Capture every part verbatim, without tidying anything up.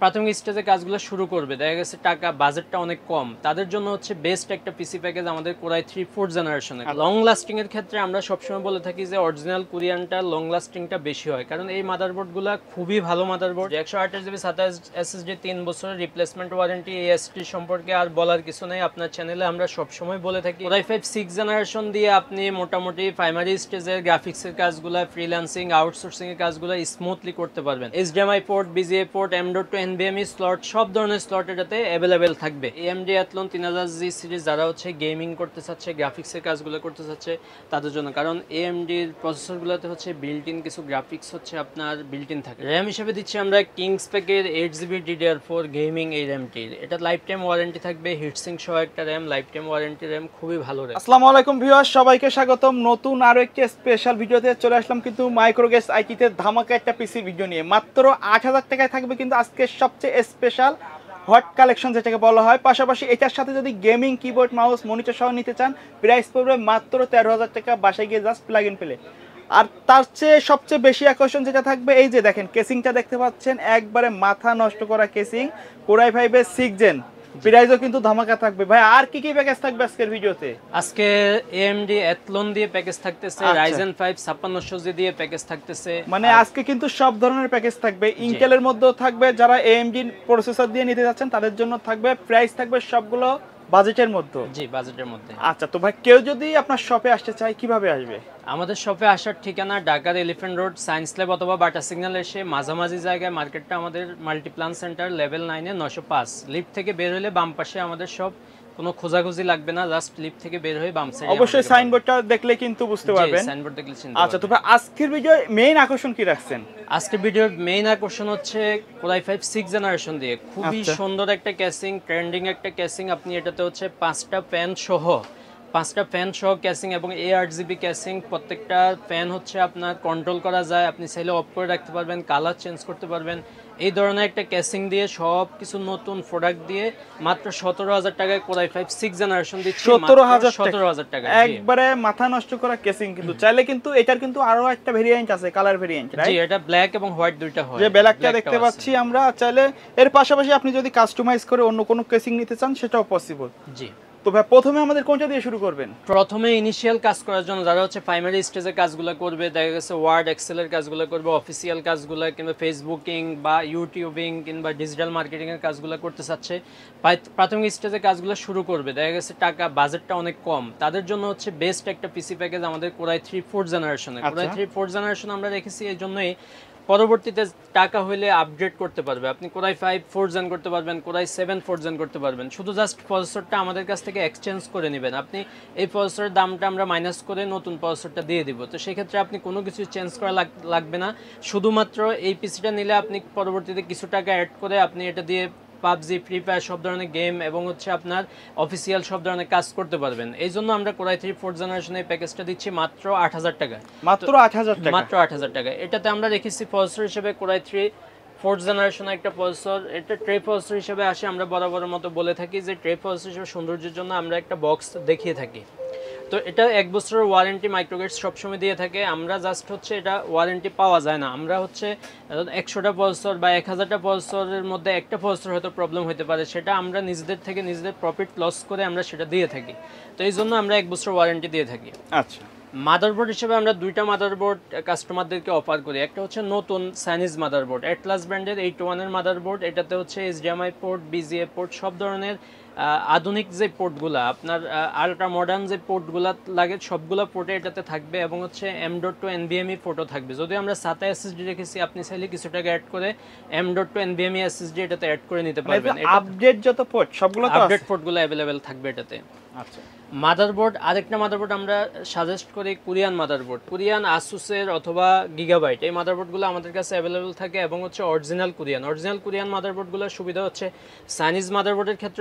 প্রাথমিক স্টেজে কাজগুলো শুরু করবে, দেখা গেছে টাকা বাজেটটা অনেক কম, তাদের জন্য হচ্ছে বেস্ট একটা পিসি প্যাকেজ আমাদের কোরাই থ্রি ফোর্থ জেনারেশনের। লং লাস্টিং এর ক্ষেত্রে আমরা সবসময় বলে থাকি যে অরিজিনাল কোরিয়ানটা লং লাস্টিংটা বেশি হয়, কারণ এই মাদারবোর্ডগুলো খুবই ভালো মাদারবোর্ড। একশো আঠাশ জিবি সাতাশ এসএসডি তিন বছরের রিপ্লেসমেন্ট ওয়ারেন্টি, এই এসটি সম্পর্কে আর বলার কিছু নেই। আপনার চ্যানেলে আমরা সবসময় বলে থাকি কোরাই ফাইভ সিক্স জেনারেশন দিয়ে আপনি মোটামুটি প্রাইমারি স্টেজের গ্রাফিক্সের কাজগুলো, ফ্রিল্যান্সিং, আউটসোর্সিং এর কাজগুলো স্মুথলি করতে পারবেন। HDMI port, VGA port, M dot two NVMe slot, সব ধরনের স্লট এটাতে অ্যাভেলেবেল থাকবে। এএমডি অ্যাথলন তিন হাজার জি সিরিজ যারা হচ্ছে গেমিং করতে চাচ্ছে, গ্রাফিক্সের কাজগুলো করতে চাচ্ছে তাদের জন্য, কারণ এএমডির প্রসেসরগুলোতে হচ্ছে বিল্ট ইন কিছু গ্রাফিক্স হচ্ছে আপনার বিল্ট ইন থাকে। র্যাম হিসেবে দিচ্ছি আমরা কিংস প্যাকের eight GB DDR four gaming এই র্যামটির, এটা লাইফ টাইম ওয়ারেন্টি থাকবে, হিটসিং সহ একটা RAM, life time warranty RAM, খুবই ভালো র্যাম। আসসালামু আলাইকুম ভিউয়ার্স, সবাইকে স্বাগতম নতুন আরো একটি স্পেশাল ভিডিওতে চলে আসলাম কিন্তু মাইক্রোগেস আইটিতে ধামাকা একটা পিসি ভিডিও নিয়ে। মাত্র আট হাজার টাকায় থাকবে কিন্তু আজকের সবচেয়ে স্পেশাল হট কালেকশন যেটাকে বলা হয়। পাশাপাশি এটার সাথে যদি গেমিং কিবোর্ড, মাউস, মনিটর সহ নিতে চান প্রাইস পড়বে মাত্র তেরো হাজার টাকা, বাসায় গিয়ে জাস্ট প্লাগ ইন পেলে। আর তার চেয়ে সবচেয়ে বেশি আকর্ষণ যেটা থাকবে, এই যে দেখেন কেসিংটা দেখতে পাচ্ছেন, একবারে মাথা নষ্ট করা কেসিং, কোরাই ফাইভের সিক্স জেন, প্রাইসও কিন্তু ধামাকা থাকবে। ভাই আর কি কি প্যাকেজ থাকবে আজকের ভিডিওতে? আজকে এএমডি অ্যাথলন দিয়ে প্যাকেজ থাকতেছে, রাইজেন ফাইভ ছাপ্পান্নশো জি দিয়ে প্যাকেজ থাকতেছে, মানে আজকে কিন্তু সব ধরনের প্যাকেজ থাকবে। ইন্টেলের মধ্যেও থাকবে, যারা এএমডি প্রসেসর দিয়ে নিতে যাচ্ছেন তাদের জন্য থাকবে, প্রাইস থাকবে সবগুলো বাজেটের মধ্যে। জি, বাজেটের মধ্যে। আচ্ছা, তো ভাই কেউ যদি আপনার শপে আসতে চায় কিভাবে আসবে? আমাদের শপে আসার ঠিকানা ঢাকার এলিফ্যান্ট রোড, সায়েন্স ল্যাব অথবা বাটা সিগন্যাল এসে মাঝামাঝি জায়গায় মার্কেটটা আমাদের মাল্টিপ্লান সেন্টার লেভেল নাইনে নশো পাঁচ, লিফট থেকে বের হলে বাম পাশে আমাদের সব, কোনো খোঁজাখুঁজি লাগবে না, জাস্ট লিফট থেকে বের হয়ে বাম সাইডে অবশ্যই সাইনবোর্ডটা দেখলে কিন্তু বুঝতে পারবেন। সাইনবোর্ড দেখলে চিনতে। আচ্ছা, তো ভাই আজকের ভিডিওর মেইন আকর্ষণ কি রাখছেন? আজকের ভিডিওর মেইন আকর্ষণ হচ্ছে কোরাই ফাইভ সিক্স জেনারেশন দিয়ে খুবই সুন্দর একটা ক্যাসিং, ট্রেন্ডিং একটা ক্যাসিং। আপনি এটাতে হচ্ছে পাঁচটা ফ্যান সহ পাঁচটা ফ্যান সহ ক্যাসিং এবং এ আট জিবি ক্যাসিং, প্রত্যেকটা ফ্যান হচ্ছে আপনার কন্ট্রোল করা যায়, আপনি চাইলে অফ করে রাখতে পারবেন, কালার চেঞ্জ করতে পারবেন। এই ধরনের একটা ক্যাসিং দিয়ে সব কিছু নতুন প্রোডাক্ট দিয়ে মাত্র সতেরো হাজার টাকায় কোরাই ফাইভ সিক্স জেনারেশন দিচ্ছি। সতেরো হাজার সতেরো হাজার টাকা একবারে মাথা নষ্ট করা ক্যাসিং। কিন্তু চাইলে কিন্তু এটার কিন্তু আরো একটা ভেরিয়েন্ট আছে, কালার ভেরিয়েন্ট, রাইট? জি, এটা ব্ল্যাক এবং হোয়াইট দুইটা হয়। যে ব্ল্যাকটা দেখতে পাচ্ছি আমরা, চাইলে এর পাশাপাশি আপনি যদি কাস্টমাইজ করে অন্য কোনো ক্যাসিং নিতে চান সেটাও পসিবল। জি, তো ভাই প্রথমে আমাদের কোনটা দিয়ে শুরু করবেন? প্রথমে ইনিশিয়াল কাজ করার জন্য যারা হচ্ছে প্রাইমারি স্টেজে কাজগুলো করবে, দেখা গেছে ওয়ার্ড এক্সেলের কাজগুলো করবে, অফিসিয়াল কাজগুলো কিংবা ফেসবুকিং বা ইউটিউবিং কিংবা ডিজিটাল মার্কেটিং এর কাজগুলো করতে চাচ্ছে, প্রাথমিক স্টেজে কাজগুলো শুরু করবে, দেখা গেছে টাকা বাজেটটা অনেক কম, তাদের জন্য হচ্ছে বেস্ট একটা পিসি প্যাকেজ আমাদের কোরাই থ্রি ফোর্থ জেনারেশনের। কোরাই থ্রি ফোর্থ জেনারেশন আমরা রেখেছি এই জন্যই, পরবর্তীতে টাকা হইলে আপগ্রেড করতে পারবে। আপনি কোরাই ফাইভ ফোর জেন করতে পারবেন, কোরাই সেভেন ফোর জেন করতে পারবেন, শুধু জাস্ট প্রসেসরটা আমাদের কাছ থেকে এক্সচেঞ্জ করে নেবেন। আপনি এই প্রসেসরের দামটা আমরা মাইনাস করে নতুন প্রসেসরটা দিয়ে দিব, তো সেক্ষেত্রে আপনি কোনো কিছু চেঞ্জ করা লাগবে না। শুধুমাত্র এই পিসিটা নিলে আপনি পরবর্তীতে কিছু টাকা অ্যাড করে আপনি এটা দিয়ে পাবজি, ফ্রি ফায়ার সব ধরনের গেম এবং হচ্ছে আপনার অফিসিয়াল সব ধরনের কাজ করতে পারবেন। এই জন্য আমরা কোরাই থ্রি ফোর্থ জেনারেশন এই প্যাকেজটা দিচ্ছি মাত্র আট হাজার টাকা। মাত্র আট হাজার টাকা মাত্র আট হাজার টাকা। এটাতে আমরা রেখেছি প্রসেসর হিসেবে কোরাই থ্রি ফোর্থ জেনারেশন একটা প্রসেসর, এটা ট্রে প্রসেসর হিসেবে আসে। আমরা বরাবরের মতো বলে থাকি যে ট্রে প্রসেসর হিসেবে সৌন্দর্যের জন্য আমরা একটা বক্স দেখিয়ে থাকি। তো এটা এক বছরের ওয়ারেন্টি মাইক্রোগেটস সবসময় দিয়ে থাকে। আমরা জাস্ট হচ্ছে এটা ওয়ারেন্টি পাওয়া যায় না, আমরা হচ্ছে একশোটা প্রসেসর বা এক হাজারটা প্রসেসরের মধ্যে একটা প্রসেসর হয়তো প্রবলেম হতে পারে, সেটা আমরা নিজেদের থেকে নিজেদের প্রফিট লস করে আমরা সেটা দিয়ে থাকি। তো এই জন্য আমরা এক বছর ওয়ারেন্টি দিয়ে থাকি। আচ্ছা, মাদারবোর্ড হিসেবে আমরা দুইটা মাদারবোর্ড কাস্টমারদেরকে অফার করি। একটা হচ্ছে নতুন চাইনিজ মাদারবোর্ড, অ্যাটলাস ব্র্যান্ডের এইট ওয়ানের মাদারবোর্ড। এটাতে হচ্ছে এইচডিএমআই পোর্ট, বিজিএ পোর্ট, সব ধরনের আধুনিক যে পোর্টগুলো আপনার আলট্রা মডার্ন যে পোর্টগুলো লাগে সবগুলো পোর্টে এটাতে থাকবে এবং হচ্ছে এম ডট টু এনভিএমই পোর্টও থাকবে। যদিও আমরা সাতা এসএসডি রেখেছি, আপনি চাইলে কিছু টাকা অ্যাড করে M dot two NVMe SSD এটাতে অ্যাড করে নিতে পারবেন। আপডেট যত পোর্ট সবগুলো তো আপডেট পোর্টগুলো অ্যাভেলেবেল থাকবে এটাতে। আচ্ছা, মাদারবোর্ড, আরেকটা মাদারবোর্ড আমরা সাজেস্ট করি কোরিয়ান মাদারবোর্ড, কোরিয়ান আসুসের অথবা গিগাবাইট, এই মাদারবোর্ডগুলো আমাদের কাছে অ্যাভেলেবেল থাকে এবং হচ্ছে অরিজিনাল কোরিয়ান। অরিজিনাল কোরিয়ান মাদারবোর্ডগুলোর সুবিধা হচ্ছে চাইনিজ মাদারবোর্ডের ক্ষেত্রে এক বছর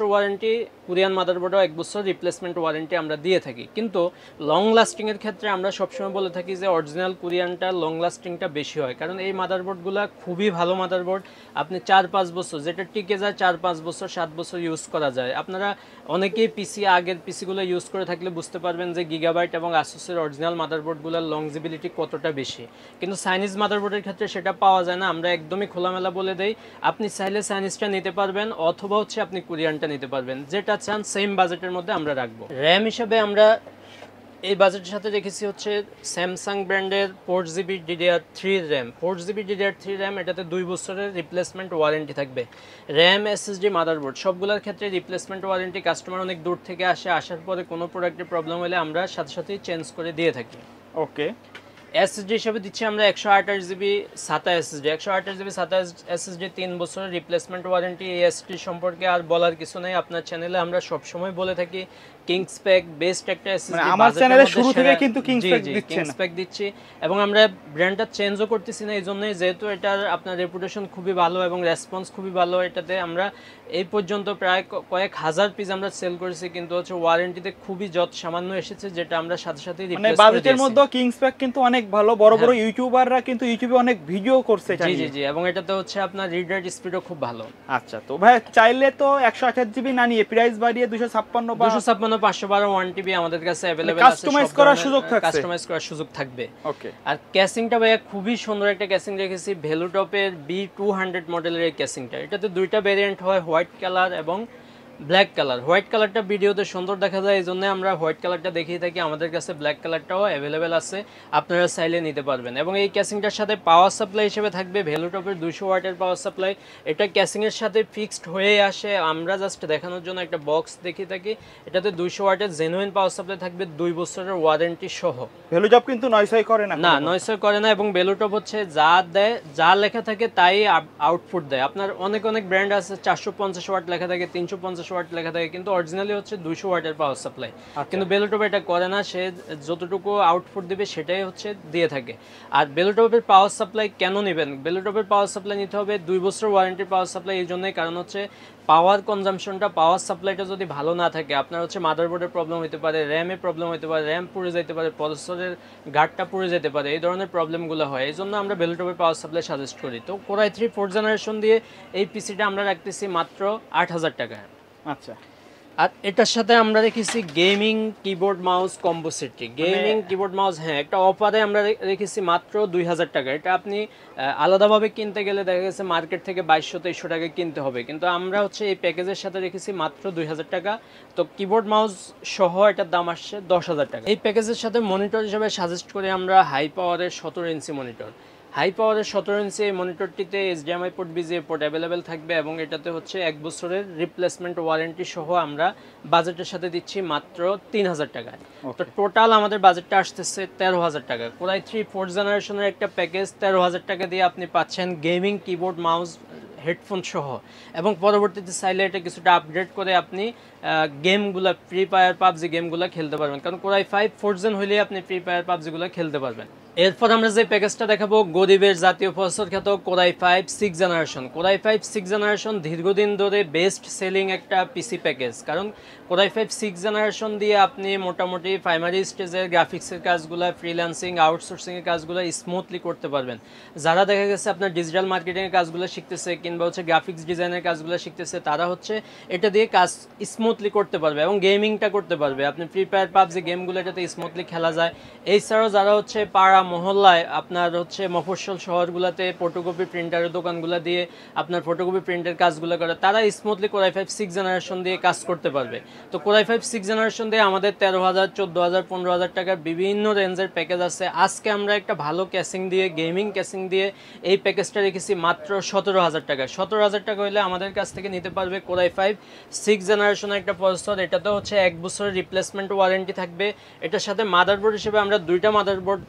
বছর ওয়ারেন্টি, কোরিয়ান মাদারবোর্ডও এক বছর রিপ্লেসমেন্ট ওয়ারেন্টি আমরা দিয়ে থাকি। কিন্তু লং লাস্টিংয়ের ক্ষেত্রে আমরা সবসময় বলে থাকি যে অরিজিনাল কোরিয়ানটা লং লাস্টিংটা বেশি হয়, কারণ এই মাদারবোর্ডগুলো খুবই ভালো মাদারবোর্ড। আপনি চার পাঁচ বছর, যেটা টিকে যায় চার পাঁচ বছর সাত বছর ইউজ করা যায়। আপনারা অনেকেই পিসি আগের পিসিগুলো ইউজ করে থাকলে বুঝতে পারবেন যে গিগাবাইট এবং আসুসের অরিজিনাল মাদারবোর্ডগুলোর লংজিবিলিটি কতটা বেশি, কিন্তু চাইনিজ মাদারবোর্ডের ক্ষেত্রে সেটা পাওয়া যায় না। আমরা একদমই খোলামেলা বলে দেই, আপনি চাইলে চাইনিজটা নিতে পারবেন অথবা হচ্ছে আপনি কোরিয়ানটা নিতে পারবেন, যেটা চান সেম বাজেটের মধ্যে আমরা রাখবো। র্যাম হিসাবে আমরা এই বাজেটের সাথে রেখেছি হচ্ছে স্যামসাং ব্র্যান্ডের four GB DDR three RAM. Four GB DDR three RAM, এটাতে দুই বছরের রিপ্লেসমেন্ট ওয়ারেন্টি থাকবে। র্যাম, এসএসডি, মাদারবোর্ড সবগুলোর ক্ষেত্রে রিপ্লেসমেন্ট ওয়ারেন্টি। কাস্টমার অনেক দূর থেকে আসে, আসার পরে কোনো প্রোডাক্টের প্রবলেম হলে আমরা সাথে সাথেই চেঞ্জ করে দিয়ে থাকি। ওকে, এসএসডি হিসাবে দিচ্ছি আমরা একশো আঠাশ জিবি সাতা এসএসডি। একশো আঠাশ জিবি সাতা এসএসডি তিন বছরের রিপ্লেসমেন্ট ওয়ারেন্টি। এই এসএসডি সম্পর্কে আর বলার কিছু নেই, আপনার চ্যানেলে আমরা সবসময় বলে থাকি কিংসপ্যাক বেস্ট একটা এসএসডি। আমার চ্যানেলে শুরু থেকে কিন্তু কিংসপ্যাক দিচ্ছেন, কিংসপ্যাক দিচ্ছি এবং আমরা ব্র্যান্ডটা চেঞ্জও করতেছি না এই জন্যই, যেহেতু এটার আপনার রেপুটেশন খুবই ভালো এবং রেসপন্স খুবই ভালো। এটাতে আমরা এই পর্যন্ত প্রায় কয়েক হাজার পিস আমরা সেল করেছি, কিন্তু হচ্ছে ওয়ারেন্টিতে খুবই যত সামান্য এসেছে, যেটা আমরা সাথে সাথে রিপ্লেস করে দিয়েছি। মানে বাজেটের মধ্যে কিংসপ্যাক কিন্তু অনেক ভালো, বড় বড় ইউটিউবাররা কিন্তু ইউটিউবে অনেক ভিডিও করছে। জি জি জি, এবং এটাতে হচ্ছে আপনার রিড রাইট স্পিডও খুব ভালো। আচ্ছা, তো ভাই চাইলে তো একশো আঠাশ জিবি না নিয়ে প্রাইস বাড়িয়ে দুইশো ছাপ্পান্ন বা দুইশো ছাপ্পান্ন পাঁচশো বারো ওয়ান টিবি আমাদের কাছে अवेलेबल আছে, কাস্টমাইজ করার সুযোগ থাকবে, কাস্টমাইজ করার সুযোগ থাকবে। ওকে, আর ক্যাসিংটা ভাই খুবই সুন্দর একটা ক্যাসিং রেখেছি, ভ্যালুটপের বি টু হান্ড্রেড মডেলের এই ক্যাসিংটা। এটাতে দুইটা ভেরিয়েন্ট হয়, হোয়াইট কালার এবং ব্ল্যাক কালার। হোয়াইট কালারটা ভিডিওতে সুন্দর দেখা যায়, এই জন্য আমরা হোয়াইট কালারটা দেখিয়ে থাকি। আমাদের কাছে ব্ল্যাক কালারটাও অ্যাভেলেবেল আছে, আপনারা চাইলে নিতে পারবেন। এবং এই ক্যাসিংটার সাথে পাওয়ার সাপ্লাই হিসেবে থাকবে ভ্যালুটপের দুইশো ওয়াটের পাওয়ার সাপ্লাই। এটা ক্যাসিংয়ের সাথে ফিক্সড হয়ে আসে, আমরা জাস্ট দেখানোর জন্য একটা বক্স দেখিয়ে থাকি। এটাতে দুইশো ওয়াটের জেনুইন পাওয়ার সাপ্লাই থাকবে, দুই বছরের ওয়ারেন্টি সহ। ভ্যালুটপ কিন্তু নয়সই করে না, না নয়সই করে না। এবং ভ্যালুটপ হচ্ছে যা দেয়, যা লেখা থাকে তাই আউটপুট দেয়। আপনার অনেক অনেক ব্র্যান্ড আছে চারশো পঞ্চাশ ওয়াট লেখা থাকে, তিনশো পঞ্চাশ ওয়াট লেখা থাকে, কিন্তু অরিজিনালি হচ্ছে দুইশো ওয়াটের পাওয়ার সাপ্লাই। কিন্তু ভ্যালুটপ এটা করে না, সে যতটুকু আউটপুট দিবে সেটাই হচ্ছে দিয়ে থাকে। আর ভ্যালুটপের পাওয়ার সাপ্লাই কেন নেবেন? ভ্যালুটপের পাওয়ার সাপ্লাই নিতে হবে দুই বছর ওয়ারেন্টির পাওয়ার সাপ্লাই এই জন্যই, কারণ হচ্ছে পাওয়ার কনজাম্পশনটা, পাওয়ার সাপ্লাইটা যদি ভালো না থাকে, আপনার হচ্ছে মাদারবোর্ডের প্রবলেম হতে পারে, র্যামে প্রবলেম হতে পারে, র্যাম পুড়ে যেতে পারে, প্রসেসরের গার্ডটা পুড়ে যেতে পারে, এই ধরনের প্রবলেমগুলো হয়। এই জন্য আমরা ভ্যালুটপের পাওয়ার সাপ্লাই সাজেস্ট করি। তো core I three fourth generation দিয়ে এই পিসিটা আমরা রাখতেছি মাত্র আট হাজার টাকায়। আচ্ছা, আর এটার সাথে আমরা রেখেছি গেমিং কিবোর্ড মাউস কম্বো সেটটি। গেমিং কিবোর্ড মাউস, হ্যাঁ, একটা অফারে আমরা রেখেছি মাত্র দুই হাজার টাকা। এটা আপনি আলাদাভাবে কিনতে গেলে দেখা গেছে মার্কেট থেকে বাইশশো তেইশশো টাকা কিনতে হবে, কিন্তু আমরা হচ্ছে এই প্যাকেজের সাথে রেখেছি মাত্র দুই হাজার টাকা। তো কিবোর্ড মাউস সহ এটার দাম আসছে দশ হাজার টাকা। এই প্যাকেজের সাথে মনিটর হিসেবে সাজেস্ট করি আমরা হাই পাওয়ারের সতেরো ইঞ্চি মনিটর। হাই পাওয়ারের সতেরো ইঞ্চি এই মনিটরটিতে HDMI port, VGA port available থাকবে এবং এটাতে হচ্ছে এক বছরের রিপ্লেসমেন্ট ওয়ারেন্টি সহ আমরা বাজেটের সাথে দিচ্ছি মাত্র তিন হাজার টাকায়। তো টোটাল আমাদের বাজেটটা আসতেছে তেরো হাজার টাকা। কোর আই থ্রি ফোর্থ জেনারেশনের একটা প্যাকেজ তেরো হাজার টাকা দিয়ে আপনি পাচ্ছেন গেমিং কিবোর্ড মাউস হেডফোন সহ, এবং পরবর্তীতে চাইলে এটা কিছুটা আপগ্রেড করে আপনি গেমগুলো, ফ্রি ফায়ার, পাবজি গেমগুলো খেলতে পারবেন, কারণ core I five fourth gen হইলে আপনি ফ্রি ফায়ার পাবজিগুলো খেলতে পারবেন। এরপর আমরা যে প্যাকেজটা দেখাবো, গরিবের জাতীয় প্রসেসর খ্যাত core I five six generation. Core I five six generation দীর্ঘদিন ধরে বেস্ট সেলিং একটা পিসি প্যাকেজ, কারণ core I five six generation দিয়ে আপনি মোটামুটি প্রাইমারি স্টেজের গ্রাফিক্সের কাজগুলো, ফ্রিল্যান্সিং, আউটসোর্সিংয়ের কাজগুলো স্মুথলি করতে পারবেন। যারা দেখা গেছে আপনার ডিজিটাল মার্কেটিংয়ের কাজগুলো শিখতেছে কিংবা হচ্ছে গ্রাফিক্স ডিজাইনের কাজগুলো শিখতেছে, তারা হচ্ছে এটা দিয়ে কাজ স্মুথলি করতে পারবে এবং গেমিংটা করতে পারবে। আপনি ফ্রি ফায়ার, পাবজি গেমগুলো এটাতে স্মুথলি খেলা যায়। এছাড়াও যারা হচ্ছে পাড়া মহল্লায়, আপনার হচ্ছে মফস্বল শহরগুলোতে ফটোকপি প্রিন্টারের দোকানগুলো দিয়ে আপনার ফটোকপি প্রিন্টের কাজগুলো করে, তারা smoothly core I five six generation দিয়ে কাজ করতে পারবে। তো core I five six generation দিয়ে আমাদের তেরো হাজার, চোদ্দো হাজার, পনেরো হাজার টাকার বিভিন্ন রেঞ্জের প্যাকেজ আছে। আজকে আমরা একটা ভালো ক্যাসিং দিয়ে, গেমিং ক্যাসিং দিয়ে এই প্যাকেজটা রেখেছি মাত্র সতেরো হাজার টাকা। সতেরো হাজার টাকা হলে আমাদের কাছ থেকে নিতে পারবে কোর আই ফাইভ সিক্স জেনারেশনের একটা প্রসেসর। এটাতে হচ্ছে এক বছরের রিপ্লেসমেন্ট ওয়ারেন্টি থাকবে। এটার সাথে মাদারবোর্ড হিসেবে আমরা দুইটা মাদারবোর্ড সাজেস্ট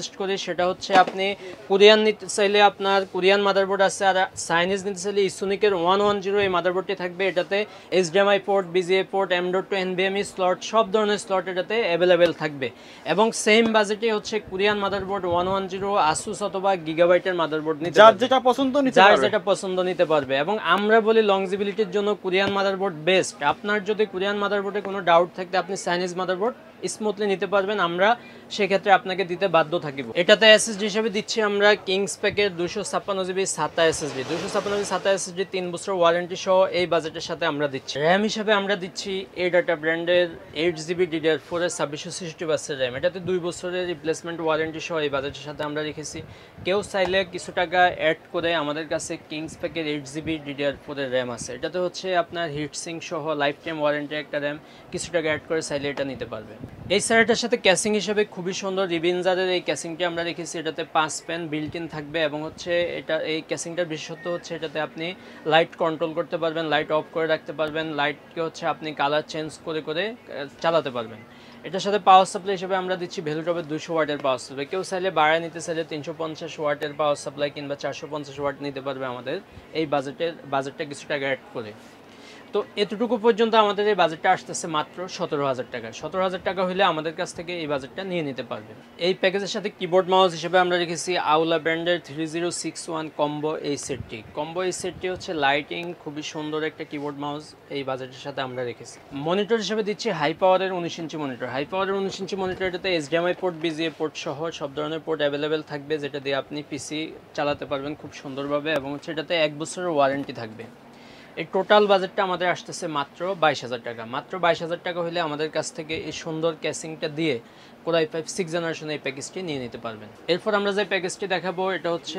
সাজেস্ট করি সেটা হচ্ছে আপনি কোরিয়ান নিতে চাইলে আপনার কোরিয়ান মাদারবোর্ড আছে, আর চাইনিজ নিতে চাইলে ইসোনিকের ওয়ান ওয়ান জিরো এই মাদারবোর্ডটি থাকবে। এটাতে HDMI port, VGA port, M dot two, এনবিএমই স্লট, সব ধরনের স্লট এটাতে অ্যাভেলেবেল থাকবে। এবং সেম বাজেটে হচ্ছে Korean motherboard one one zero, Asus অথবা গিগাবাইটের মাদারবোর্ড নিতে যার যেটা পছন্দ নিতে যার পারবে, যেটা পছন্দ নিতে পারবে। এবং আমরা বলি লংজিবিলিটির জন্য কোরিয়ান মাদারবোর্ড বেস্ট। আপনার যদি কোরিয়ান মাদারবোর্ডে কোনো ডাউট থাকে আপনি চাইনিজ মাদারবোর্ড স্মুথলি নিতে পারবেন, আমরা সেক্ষেত্রে আপনাকে দিতে বাধ্য থাকিব। এটাতে এসএসডি হিসেবে দিচ্ছি আমরা কিংস প্যাকের দুশো ছাপ্পান্ন জিবি সাতা এসএসডি, দুশো ছাপ্পান্ন জিবি সাতা এসএসডি তিন বছর ওয়ারেন্টি সহ এই বাজেটের সাথে আমরা দিচ্ছি। র্যাম হিসেবে আমরা দিচ্ছি এই ডাটা ব্র্যান্ডের এইট জিবি ডিডিআর ফোর এর ছাব্বিশশো সিক্সটি বাসের র্যাম। এটাতে দুই বছরের রিপ্লেসমেন্ট ওয়ারেন্টি সহ এই বাজেটের সাথে আমরা রেখেছি। কেউ চাইলে কিছু টাকা অ্যাড করে আমাদের কাছে কিংস প্যাকের এইট জিবি ডিডিআর ফোর এর র্যাম আছে, এটাতে হচ্ছে আপনার হিটসিং সহ লাইফ টাইম ওয়ারেন্টি একটা র্যাম, কিছু টাকা অ্যাড করে চাইলে এটা নিতে পারবে। এই সাইডটার সাথে ক্যাসিং হিসেবে খুবই সুন্দর রিবিনজারের এই ক্যাসিংটি আমরা রেখেছি। এটাতে পাঁচ প্যান বিল্ট ইন থাকবে এবং হচ্ছে এটা এই ক্যাসিংটার বিশেষত্ব হচ্ছে এটাতে আপনি লাইট কন্ট্রোল করতে পারবেন, লাইট অফ করে রাখতে পারবেন, লাইটকে হচ্ছে আপনি কালার চেঞ্জ করে করে চালাতে পারবেন। এটার সাথে পাওয়ার সাপ্লাই হিসেবে আমরা দিচ্ছি ভ্যালুটপের দুশো ওয়াটের পাওয়ার সাপ্লাই। কেউ চাইলে বাড়ায় নিতে চাইলে তিনশো পঞ্চাশ ওয়াটের পাওয়ার সাপ্লাই কিংবা চারশো পঞ্চাশ ওয়াট নিতে পারবে আমাদের এই বাজেটের বাজেটটা কিছু টাকা অ্যাড করে। তো এতটুকু পর্যন্ত আমাদের এই বাজেটটা আসতেছে মাত্র সতেরো হাজার টাকা। সতেরো হাজার টাকা হলে আমাদের কাছ থেকে এই বাজেটটা নিয়ে নিতে পারবেন। এই প্যাকেজের সাথে কিবোর্ড মাউস হিসেবে আমরা রেখেছি আউলা ব্র্যান্ডের three zero six one combo এই সেটটি। কম্বো এই সেটটি হচ্ছে লাইটিং খুবই সুন্দর একটা কিবোর্ড মাউস এই বাজেটের সাথে আমরা রেখেছি। মনিটর হিসেবে দিচ্ছি হাই পাওয়ারের উনিশ ইঞ্চি মনিটর। হাই পাওয়ারের উনিশ ইঞ্চি মনিটর, এটাতে এইচডিএমআই পোর্ট, বিজিএ পোর্ট সহ সব ধরনের পোর্ট অ্যাভেলেবেল থাকবে, যেটা দিয়ে আপনি পিসি চালাতে পারবেন খুব সুন্দরভাবে এবং হচ্ছে এটাতে এক বছরের ওয়ারেন্টি থাকবে। এই টোটাল বাজেটটা আমাদের আসতেছে মাত্র বাইশ হাজার টাকা। মাত্র বাইশ হাজার টাকা হলে আমাদের কাছ থেকে এই সুন্দর ক্যাসিংটা দিয়ে core I five six generation এই প্যাকেজটি নিয়ে নিতে পারবেন। এরপর আমরা যে প্যাকেজটি দেখাবো এটা হচ্ছে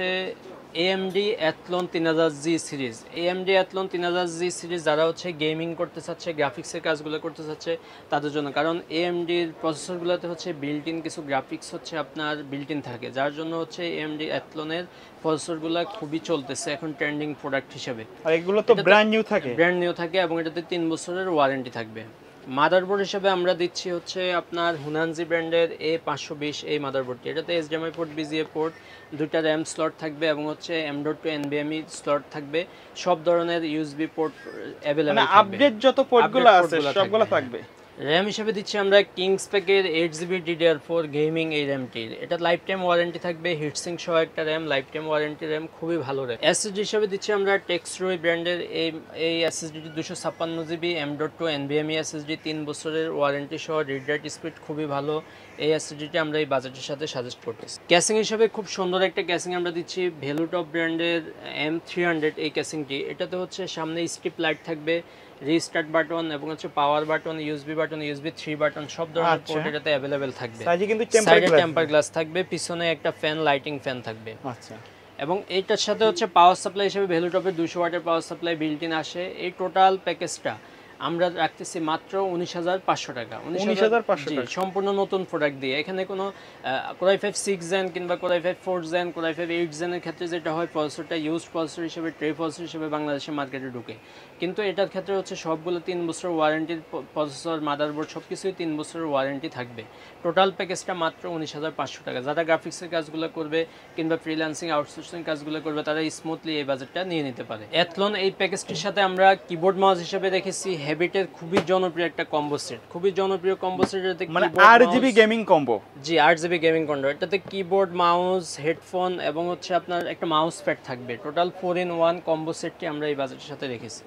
এএমডি অ্যাথলন তিন হাজার জি সিরিজ। এএমডি অ্যাথলন তিন হাজার জি সিরিজ যারা হচ্ছে গেমিং করতে চাচ্ছে, গ্রাফিক্সের কাজগুলো করতে চাচ্ছে তাদের জন্য, কারণ এএমডির প্রসেসরগুলোতে হচ্ছে বিল্ট ইন কিছু গ্রাফিক্স হচ্ছে আপনার বিল্ট ইন থাকে, যার জন্য হচ্ছে এএমডি অ্যাথলনের প্রসেসরগুলো খুবই চলতেছে এখন ট্রেন্ডিং প্রোডাক্ট হিসেবে। আর এগুলো তো ব্র্যান্ড নিউ থাকে, ব্র্যান্ড নিউ থাকে এবং এটাতে তিন বছরের ওয়ারেন্টি থাকবে। মাদারবোর্ড হিসেবে আমরা দিচ্ছি হচ্ছে আপনার হুনানজি ব্র্যান্ডের এ পাঁচশো বিশ এই মাদারবোর্ডটি। এটাতে এইচডিএমআই পোর্ট, বিজিএ পোর্ট, দুইটা র্যাম স্লট থাকবে এবং হচ্ছে এম ডট টু এনবিএমই স্লট থাকবে, সব ধরনের ইউএসবি পোর্ট অ্যাভেলেবল থাকবে। আপডেট যত পোর্টগুলো আছে সবগুলো থাকবে। র্যাম হিসেবে দিচ্ছি আমরা কিংস প্যাকের eight GB DDR four gaming এই র্যামটির। এটা লাইফ টাইম ওয়ারেন্টি থাকবে, হিটসিং সহ একটা RAM, life time warranty RAM, খুবই ভালো র্যাম। এসএসডি হিসেবে দিচ্ছি আমরা টেক্সরয় ব্র্যান্ডের এই এই এসএসডিটি দুশো ছাপ্পান্ন জিবি এম ডট টু এনবিএমই এসএসডি, তিন বছরের ওয়ারেন্টি সহ, রিড রাইট স্পিড খুবই ভালো। এই এসএসডিটি আমরা এই বাজেটের সাথে সাজেস্ট করতেছি। ক্যাসিং হিসেবে খুব সুন্দর একটা ক্যাসিং আমরা দিচ্ছি ভ্যালুটপ ব্র্যান্ডের এম থ্রি হান্ড্রেড এই ক্যাসিংটি। এটাতে হচ্ছে সামনে স্ট্রিপ লাইট থাকবে, রিস্টার্ট বাটন এবং হচ্ছে power button, USB button, USB three button, সব ধরনের পোর্ট এটাতে অ্যাভেলেবেল থাকবে। সাইডে টেম্পার গ্লাস থাকবে, পিছনে একটা ফ্যান, লাইটিং ফ্যান থাকবে। আচ্ছা, এবং এইটার সাথে হচ্ছে পাওয়ার সাপ্লাই হিসেবে ভ্যালুটপের দুশো ওয়াটের পাওয়ার সাপ্লাই বিল্ট ইন আসে। এই টোটাল প্যাকেজটা আমরা রাখতেছি মাত্র উনিশ হাজার পাঁচশো টাকা। উনিশ হাজার পাঁচশো টাকা সম্পূর্ণ নতুন প্রোডাক্ট দিয়ে। এখানে কোনো core I five six gen কিংবা core I five four gen, core I five eight জেনের ক্ষেত্রে যেটা হয় প্রসেসরটা ইউজ প্রসেসর হিসেবে, ট্রে প্রসেসর হিসেবে বাংলাদেশের মার্কেটে ঢুকে, কিন্তু এটার ক্ষেত্রে হচ্ছে সবগুলো তিন বছর ওয়ারেন্টির প্রসেসর, মাদারবোর্ড সব কিছুই তিন বছরের ওয়ারেন্টি থাকবে। টোটাল প্যাকেজটা মাত্র উনিশ হাজার পাঁচশো টাকা। যারা গ্রাফিক্সের কাজগুলো করবে কিংবা ফ্রিল্যান্সিং আউটসোর্সিং কাজগুলো করবে তারা স্মুথলি এই বাজেটটা নিয়ে নিতে পারে। অ্যাথলন এই প্যাকেজটির সাথে আমরা কিবোর্ড মাউস হিসেবে রেখেছি হ্যাবিটের খুবই জনপ্রিয় একটা কম্বো সেট, খুবই জনপ্রিয় কম্বো সেট। এটাতে মানে আট জিবি গেমিং কম্বো। জি, আট জিবি গেমিং কম্বো। এটাতে কিবোর্ড, মাউস, হেডফোন এবং হচ্ছে আপনার একটা মাউস প্যাড থাকবে। Total four in one combo সেটটি আমরা এই বাজেটের সাথে রেখেছি।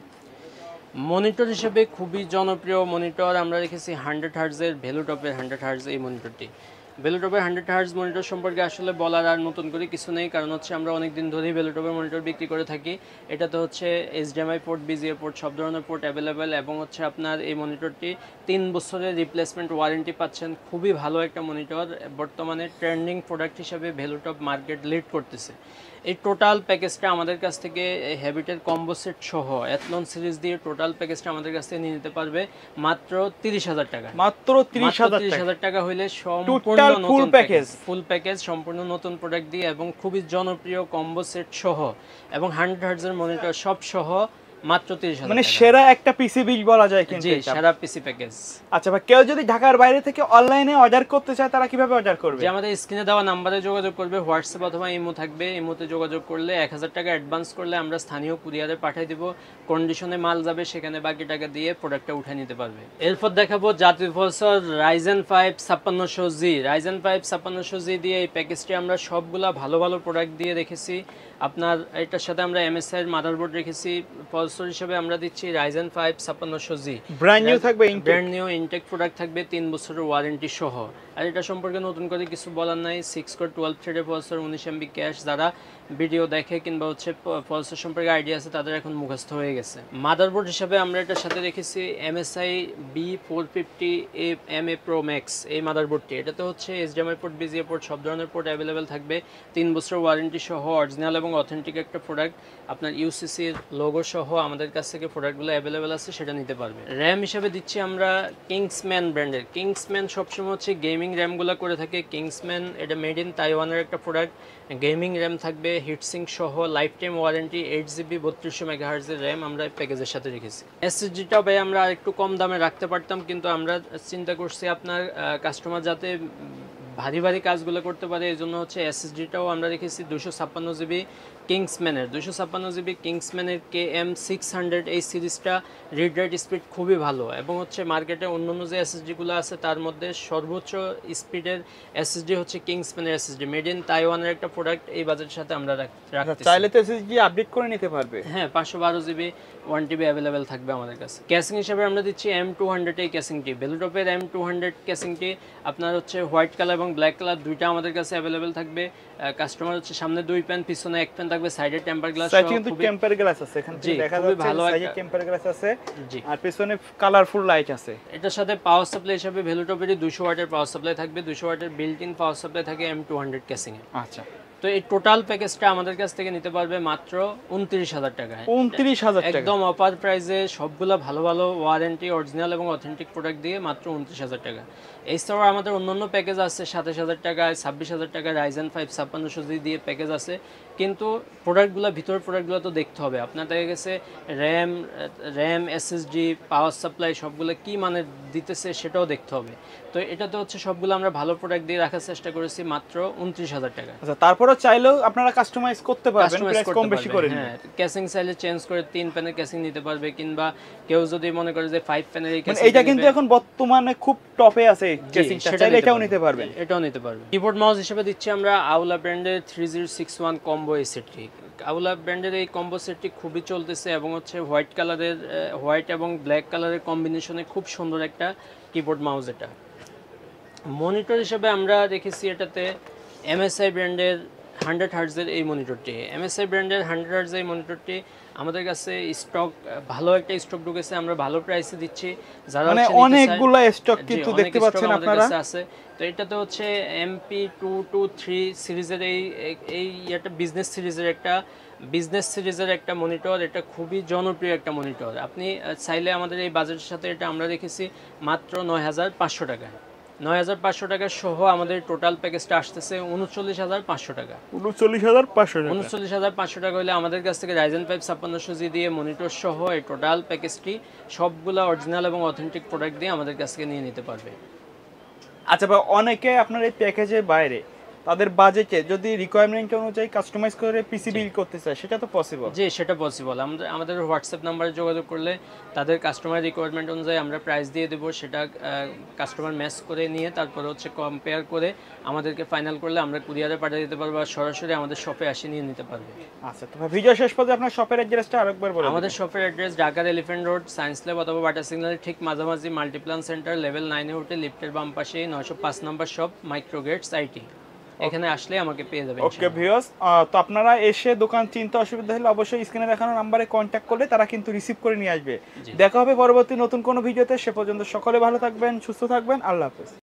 মনিটর হিসেবে খুবই জনপ্রিয় মনিটর আমরা রেখেছি হান্ড্রেড হার্জের ভ্যালুটপের হান্ড্রেড হার্জ এই মনিটরটি। ভ্যালুটপের হান্ড্রেড হার্জ মনিটর সম্পর্কে আসলে বলার আর নতুন করে কিছু নেই, কারণ হচ্ছে আমরা অনেক দিন ধরেই ভ্যালুটপের মনিটর বিক্রি করে থাকি। এটাতে হচ্ছে এইচডিএমআই পোর্ট, বিজিএ পোর্ট, সব ধরনের পোর্ট অ্যাভেলেবেল এবং হচ্ছে আপনার এই মনিটরটি তিন বছরের রিপ্লেসমেন্ট ওয়ারেন্টি পাচ্ছেন। খুবই ভালো একটা মনিটর, বর্তমানে ট্রেন্ডিং প্রোডাক্ট হিসাবে ভ্যালুটপ মার্কেট লিড করতেছে। এই টোটাল প্যাকেজটা আমাদের কাছ থেকে হ্যাবিটের কম্বো সেট সহ অ্যাথলন সিরিজ দিয়ে টোটাল প্যাকেজটা আমাদের কাছ থেকে নিয়ে নিতে পারবে মাত্র তিরিশ হাজার টাকা। মাত্র তিরিশ হাজার টাকা হইলে সম্পূর্ণ ফুল প্যাকেজ, ফুল প্যাকেজ সম্পূর্ণ নতুন প্রোডাক্ট দিয়ে এবং খুবই জনপ্রিয় কম্বো সেট সহ এবং হান্ড্রেড হার্টজের মনিটর সব সহ মাত্র তিরিশ হাজার মানে টাকা। সেরা একটা পিসি বিল বলা যায় কিন্তু জি এটা। সেরা পিসি প্যাকেজ। আচ্ছা ভাই, কেউ যদি ঢাকার বাইরে থেকে অনলাইনে অর্ডার করতে চায় তারা কিভাবে অর্ডার করবে? যে আমাদের স্ক্রিনে দেওয়া নাম্বারে যোগাযোগ করবে, হোয়াটসঅ্যাপ অথবা ইমো থাকবে, ইমোতে যোগাযোগ করলে এক হাজার টাকা অ্যাডভান্স করলে আমরা স্থানীয় কুরিয়ারে পাঠিয়ে দিব, কন্ডিশনে মাল যাবে, সেখানে বাকি টাকা দিয়ে প্রোডাক্টটা উঠে নিতে পারবে। এরপর দেখাবো জাতীয় প্রসেসর রাইজেন ফাইভ ছাপ্পান্নশো জি। রাইজেন ফাইভ ছাপ্পান্নশো জি দিয়ে এই প্যাকেজটি আমরা সবগুলা ভালো ভালো প্রোডাক্ট দিয়ে রেখেছি। আপনার এটার সাথে আমরা এমএসআই এর মাদারবোর্ড রেখেছি, প্রসেসর হিসেবে আমরা দিচ্ছি রাইজেন ফাইভ ছাপ্পান্নশো জি। ব্র্যান্ড নিউ থাকবে, ব্র্যান্ড নিউ ইনটেক প্রোডাক্ট থাকবে, তিন বছরের ওয়ারেন্টি সহ। আর এটা সম্পর্কে নতুন করে কিছু বলার নাই, সিক্স কোর টুয়েলভ থ্রেডের প্রসেসর, উনিশ এমবি ক্যাশ। যারা ভিডিও দেখে কিংবা হচ্ছে প্রসেসর সম্পর্কে আইডিয়া আছে তাদের এখন মুখস্থ হয়ে গেছে। মাদারবোর্ড হিসাবে আমরা এটার সাথে রেখেছি MSI B four fifty M A pro max. এই মাদারবোর্ডটি, এটাতে হচ্ছে এইচডিএমআই পোর্ট, বিজিএ পোর্ট, সব ধরনের পোর্ট অ্যাভেলেবেল থাকবে, তিন বছর ওয়ারেন্টি সহ, অরিজিনাল এবং অথেন্টিক একটা প্রোডাক্ট। আপনার ইউসিসির লোগো সহ আমাদের কাছ থেকে প্রোডাক্টগুলো অ্যাভেলেবেল আছে, সেটা নিতে পারবে। র্যাম হিসাবে দিচ্ছি আমরা কিংসম্যান ব্র্যান্ডের। কিংসম্যান সবসময় হচ্ছে গেমিং র্যামগুলো করে থাকে। কিংসম্যান এটা মেড ইন তাইওয়ানের একটা প্রোডাক্ট, গেমিং র্যাম থাকবে হিটসিঙ্ক সহ, life time warranty, eight GB বত্রিশশো মেগাহার্জের র্যাম আমরা প্যাকেজের সাথে রেখেছি। এসএসডিটাও ভাই আমরা একটু কম দামে রাখতে পারতাম, কিন্তু আমরা চিন্তা করছি আপনার কাস্টমার যাতে ভারী ভারী কাজগুলো করতে পারে, এই জন্য হচ্ছে এসএসডিটাও আমরা রেখেছি দুশো ছাপ্পান্ন জিবি কিংসম্যানের। দুশো ছাপ্পান্ন জিবি কিংসম্যানের কে এম সিক্স হান্ড্রেড এই সিরিজটা রিড রাইট স্পিড খুবই ভালো, এবং হচ্ছে মার্কেটে অন্যান্য যে এসএসডিগুলো আছে তার মধ্যে সর্বোচ্চ স্পিডের এসএসডি হচ্ছে কিংসম্যানের এসএসডি, মেড ইন তাইওয়ানের একটা প্রোডাক্ট। এই বাজেটের সাথে আমরা রাখতেছি। চাইলে তো এসএসডি আপডেট করে নিতে পারবে। হ্যাঁ, পাঁচশো বারো জিবি ওয়ান টিবি অ্যাভেলেবেল থাকবে আমাদের কাছে। ক্যাসিং হিসাবে আমরা দিচ্ছি এম টু হান্ড্রেড এই ক্যাসিংটি, ভেলুটপের এম টু হান্ড্রেড ক্যাসিংটি। আপনার হচ্ছে হোয়াইট কালার এবং ব্ল্যাক কালার দুইটা আমাদের কাছে অ্যাভেলেবেল থাকবে। কাস্টমার হচ্ছে সামনে দুই প্যান, পিছনে এক প্যান থাকবে, সাইডে টেম্পার গ্লাস সহ, কিন্তু টেম্পার গ্লাস আছে এখানে দেখা যাচ্ছে, ভালো সাইডে টেম্পার গ্লাস আছে, আর পিছনে কালারফুল লাইট আছে। এটার সাথে পাওয়ার সাপ্লাই হিসাবে ভেলুটপের দুশো ওয়াটের পাওয়ার সাপ্লাই থাকবে, দুশো ওয়াটের বিল্ট ইন পাওয়ার সাপ্লাই থাকে এম টু হান্ড্রেড ক্যাসিং এ। আচ্ছা, তো এই টোটাল প্যাকেজটা আমাদের কাছ থেকে নিতে পারবে মাত্র উনত্রিশ হাজার টাকায়। উনত্রিশ হাজার টাকা একদম অফার প্রাইসে, সবগুলো ভালো ভালো ওয়ারেন্টি, অরিজিনাল এবং অথেন্টিক প্রোডাক্ট দিয়ে মাত্র উনত্রিশ হাজার টাকা। এছাড়াও আমাদের অন্যান্য প্যাকেজ আছে সাতাশ হাজার টাকায়, ছাব্বিশ হাজার টাকা রাইজেন ফাইভ ছাপ্পান্নশো জি দিয়ে প্যাকেজ আছে, কিন্তু প্রোডাক্টগুলো ভিতরের প্রোডাক্টগুলো তো দেখতে হবে। আপনার দেখা গেছে RAM RAM SSD power supply সবগুলো কি মানের দিতেছে সেটাও দেখতে হবে। তো এটাতে হচ্ছে সবগুলো আমরা ভালো প্রোডাক্ট দিয়ে রাখার চেষ্টা করেছি মাত্র উনত্রিশ হাজার টাকা। আচ্ছা, তারপরেও চাইলেও আপনারা কাস্টমাইজ করতে পারবেন, প্রাইস কম বেশি করে। হ্যাঁ, ক্যাসিং চাইলে চেঞ্জ করে তিন প্যানের ক্যাসিং নিতে পারবে, কিংবা কেউ যদি মনে করে যে ফাইভ প্যানের এই ক্যাসিং, এটা কিন্তু এখন বর্তমানে খুব টপে আছে ক্যাসিংটা, চাইলে এটাও নিতে পারবেন। এটাও নিতে পারবেন। কিবোর্ড মাউস হিসেবে দিচ্ছি আমরা আউলা ব্র্যান্ডের three zero six one combo এই সেটটি। আউলা ব্র্যান্ডের এই কম্বো সেটটি খুবই চলতেছে, এবং হচ্ছে হোয়াইট কালারের হোয়াইট এবং ব্ল্যাক কালারের কম্বিনেশনে খুব সুন্দর একটা কিবোর্ড মাউস। এটা মনিটর হিসেবে আমরা রেখেছি এটাতে এমএসআই ব্র্যান্ডের হান্ড্রেড হার্টজের এই মনিটরটি। এমএসআই ব্র্যান্ডের হান্ড্রেড হার্টজের এই মনিটরটি আমাদের কাছে স্টক, ভালো একটা স্টক ঢুকেছে, আমরা ভালো প্রাইসে দিচ্ছি। যারা মানে অনেকগুলো স্টক কিন্তু দেখতে পাচ্ছেন আপনারা আছে। তো এটাতে হচ্ছে এমপি টু টু থ্রি সিরিজের এই এই একটা বিজনেস সিরিজের একটা বিজনেস সিরিজের একটা মনিটর। এটা খুবই জনপ্রিয় একটা মনিটর। আপনি চাইলে আমাদের এই বাজেটের সাথে এটা আমরা রেখেছি মাত্র নয় হাজার পাঁচশো টাকায়। নয় হাজার পাঁচশো টাকা সহ আমাদের টোটাল প্যাকেজটা আসতেছে উনচল্লিশ হাজার পাঁচশো টাকা। উনচল্লিশ হাজার পাঁচশো টাকা উনচল্লিশ হাজার পাঁচশো টাকা হলে আমাদের কাছ থেকে রাইজেন ফাইভ ছাপ্পান্নশো জি দিয়ে মনিটর সহ এই টোটাল প্যাকেজটি সবগুলা অরিজিনাল এবং অথেন্টিক প্রোডাক্ট দিয়ে আমাদের কাছ থেকে নিয়ে নিতে পারবে। আচ্ছা ভাই, অনেকে আপনার এই প্যাকেজের বাইরে তাদের বাজেটে যদি রিকোয়ারমেন্ট অনুযায়ী কাস্টমাইজ করে পিসি বিল করতে চায়, সেটা তো পসিবল? জি, সেটা পসিবল। আমাদের আমাদের হোয়াটসঅ্যাপ নাম্বারে যোগাযোগ করলে তাদের কাস্টমার রিকোয়ারমেন্ট অনুযায়ী আমরা প্রাইস দিয়ে দেবো। সেটা কাস্টমার ম্যাচ করে নিয়ে তারপরে হচ্ছে কম্পেয়ার করে আমাদেরকে ফাইনাল করলে আমরা কুরিয়ারে পাঠিয়ে দিতে পারবো, আর সরাসরি আমাদের শপে আসে নিয়ে নিতে পারবে। আচ্ছা, তো ভিডিও শেষ পর্যন্ত আপনার শপের অ্যাড্রেসটা আরেকবার বলুন। আমাদের শপের অ্যাড্রেস ঢাকার এলিফ্যান্ট রোড, সায়েন্স ল্যাব অথবা বাটা সিগন্যালের ঠিক মাঝামাঝি মাল্টিপ্লান সেন্টার লেভেল নাইনে উঠে লিফটের বাম পাশে নয়শো পাঁচ নম্বর শপ মাইক্রোগেটস আইটি। এখানে আসলে আমাকে পেয়ে যাবেন। ওকে ভিউয়ার্স, তো আপনারা এসে দোকান চিনতে অসুবিধা হলে অবশ্যই স্ক্রিনে দেখানো নাম্বারে কন্ট্যাক্ট করলে তারা কিন্তু রিসিভ করে নিয়ে আসবে। দেখা হবে পরবর্তী নতুন কোনো ভিডিওতে। সে পর্যন্ত সকলে ভালো থাকবেন, সুস্থ থাকবেন। আল্লাহ হাফেজ।